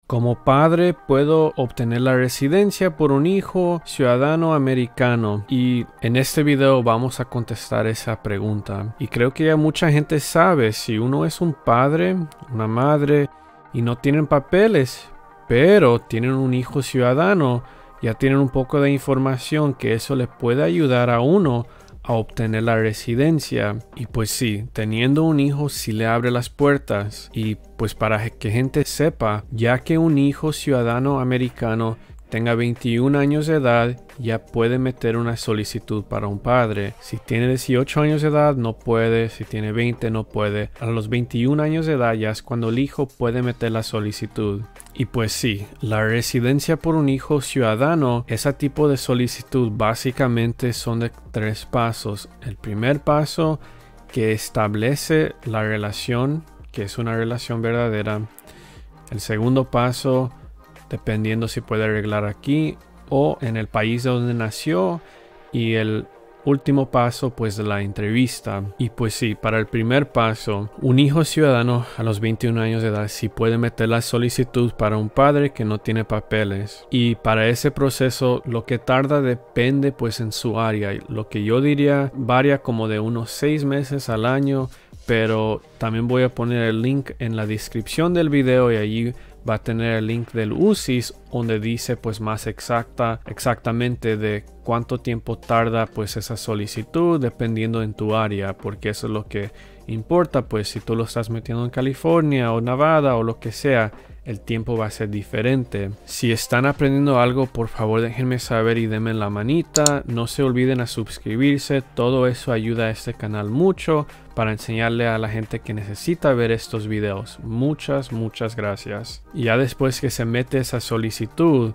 Como padre puedo obtener la residencia por un hijo ciudadano americano, y en este video vamos a contestar esa pregunta. Y creo que ya mucha gente sabe, si uno es un padre, una madre y no tienen papeles, pero tienen un hijo ciudadano, ya tienen un poco de información que eso le puede ayudar a uno a obtener la residencia. Y pues sí, teniendo un hijo sí le abre las puertas. Y pues para que gente sepa, ya que un hijo ciudadano americano tenga 21 años de edad, ya puede meter una solicitud para un padre. Si tiene 18 años de edad no puede, si tiene 20 no puede. A los 21 años de edad ya es cuando el hijo puede meter la solicitud. Y pues sí, la residencia por un hijo ciudadano, ese tipo de solicitud básicamente son de 3 pasos. El primer paso, que establece la relación, que es una relación verdadera. El segundo paso, dependiendo si puede arreglar aquí o en el país donde nació. Y el último paso, pues, de la entrevista. Y pues sí, para el primer paso, un hijo ciudadano a los 21 años de edad sí puede meter la solicitud para un padre que no tiene papeles. Y para ese proceso lo que tarda depende pues en su área. Lo que yo diría varía como de unos 6 meses al año, pero también voy a poner el link en la descripción del video y allí va a tener el link del USCIS donde dice pues más exactamente de cuánto tiempo tarda pues esa solicitud dependiendo en tu área, porque eso es lo que importa. Pues si tú lo estás metiendo en California o Nevada o lo que sea, el tiempo va a ser diferente. Si están aprendiendo algo, por favor déjenme saber y denme la manita. No se olviden a suscribirse, todo eso ayuda a este canal mucho para enseñarle a la gente que necesita ver estos videos. Muchas gracias. Y ya después que se mete esa solicitud,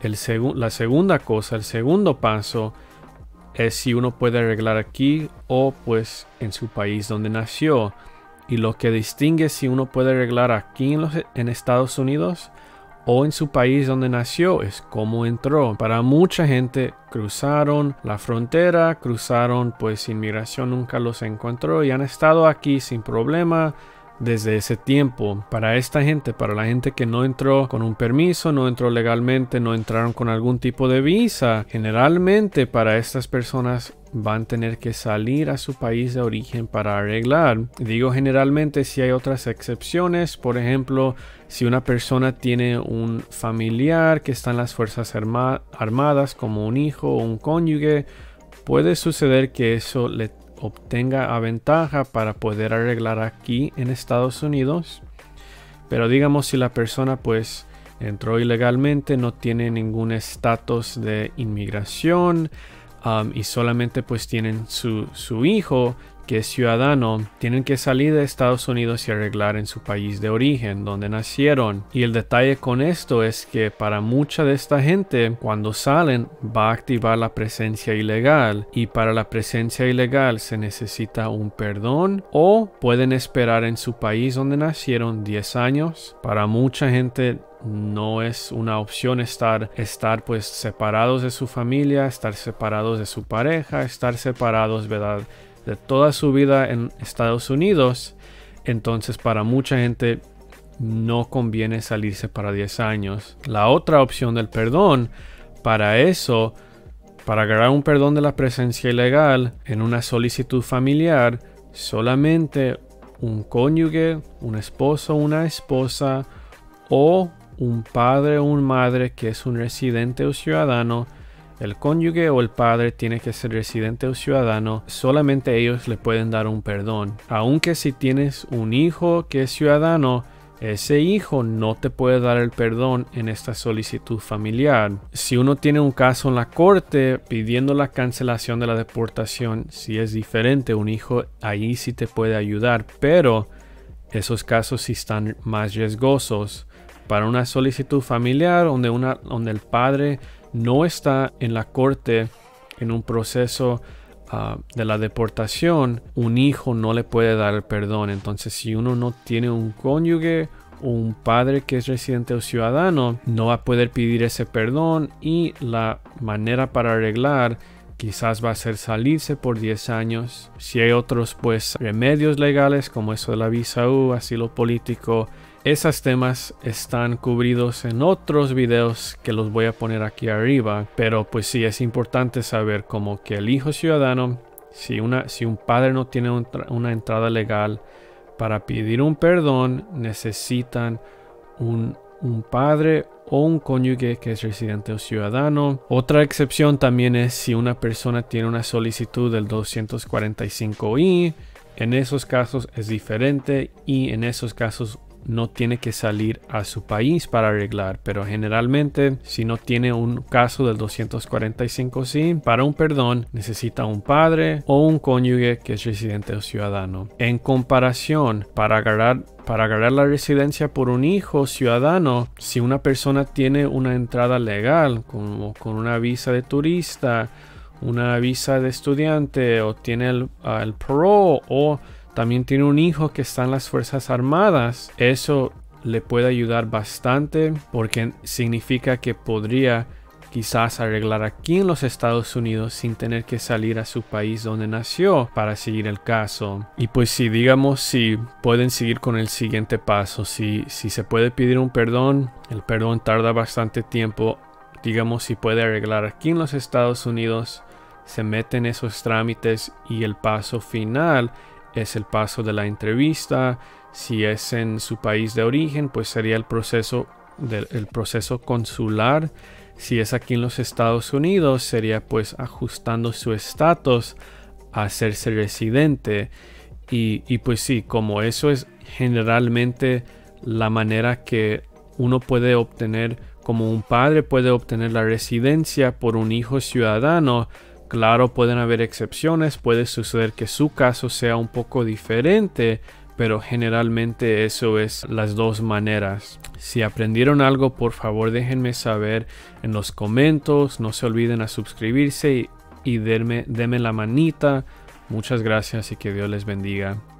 la segunda cosa, el segundo paso es si uno puede arreglar aquí o pues en su país donde nació. Y lo que distingue si uno puede arreglar aquí en Estados Unidos o en su país donde nació es cómo entró. Para mucha gente cruzaron la frontera, cruzaron pues inmigración nunca los encontró y han estado aquí sin problema desde ese tiempo. Para esta gente, para la gente que no entró con un permiso, no entró legalmente, no entraron con algún tipo de visa, generalmente para estas personas van a tener que salir a su país de origen para arreglar. Digo generalmente, si hay otras excepciones. Por ejemplo, si una persona tiene un familiar que está en las fuerzas armadas como un hijo o un cónyuge, puede suceder que eso le obtenga a ventaja para poder arreglar aquí en Estados Unidos. Pero digamos, si la persona pues entró ilegalmente, no tiene ningún estatus de inmigración, y solamente pues tienen su hijo que es ciudadano, tienen que salir de Estados Unidos y arreglar en su país de origen donde nacieron. Y el detalle con esto es que para mucha de esta gente, cuando salen va a activar la presencia ilegal, y para la presencia ilegal se necesita un perdón o pueden esperar en su país donde nacieron 10 años. Para mucha gente no es una opción estar pues separados de su familia, estar separados de su pareja, estar separados, ¿verdad?, de toda su vida en Estados Unidos. Entonces para mucha gente no conviene salirse para 10 años. La otra opción del perdón, para eso, para agarrar un perdón de la presencia ilegal en una solicitud familiar, solamente un cónyuge, un esposo, una esposa o un padre o una madre que es un residente o ciudadano. El cónyuge o el padre tiene que ser residente o ciudadano. Solamente ellos le pueden dar un perdón. Aunque si tienes un hijo que es ciudadano, ese hijo no te puede dar el perdón en esta solicitud familiar. Si uno tiene un caso en la corte pidiendo la cancelación de la deportación, si es diferente, un hijo ahí sí te puede ayudar, pero esos casos sí están más riesgosos. Para una solicitud familiar donde el padre no está en la corte en un proceso de la deportación, un hijo no le puede dar el perdón. Entonces, si uno no tiene un cónyuge o un padre que es residente o ciudadano, no va a poder pedir ese perdón, y la manera para arreglar quizás va a ser salirse por 10 años. Si hay otros pues remedios legales como eso de la visa U, asilo político, esos temas están cubridos en otros videos que los voy a poner aquí arriba, pero pues sí es importante saber como que el hijo ciudadano, si un padre no tiene una entrada legal para pedir un perdón, necesitan un padre o un cónyuge que es residente o ciudadano. Otra excepción también es si una persona tiene una solicitud del 245I. En esos casos es diferente y en esos casos no tiene que salir a su país para arreglar, pero generalmente si no tiene un caso del 245C para un perdón necesita un padre o un cónyuge que es residente o ciudadano. En comparación, para agarrar la residencia por un hijo ciudadano, si una persona tiene una entrada legal como con una visa de turista, una visa de estudiante o tiene el parole o también tiene un hijo que está en las Fuerzas Armadas, eso le puede ayudar bastante porque significa que podría quizás arreglar aquí en los Estados Unidos sin tener que salir a su país donde nació para seguir el caso. Y pues si pueden seguir con el siguiente paso, si se puede pedir un perdón, el perdón tarda bastante tiempo. Digamos, si puede arreglar aquí en los Estados Unidos, se meten esos trámites y el paso final es el paso de la entrevista. Si es en su país de origen, pues sería el proceso consular. Si es aquí en los Estados Unidos, sería pues ajustando su estatus a hacerse residente. Y pues sí, como eso es generalmente la manera que uno puede obtener, como un padre puede obtener la residencia por un hijo ciudadano. Claro, pueden haber excepciones, puede suceder que su caso sea un poco diferente, pero generalmente eso es las dos maneras. Si aprendieron algo, por favor déjenme saber en los comentarios, no se olviden a suscribirse y denme la manita. Muchas gracias y que Dios les bendiga.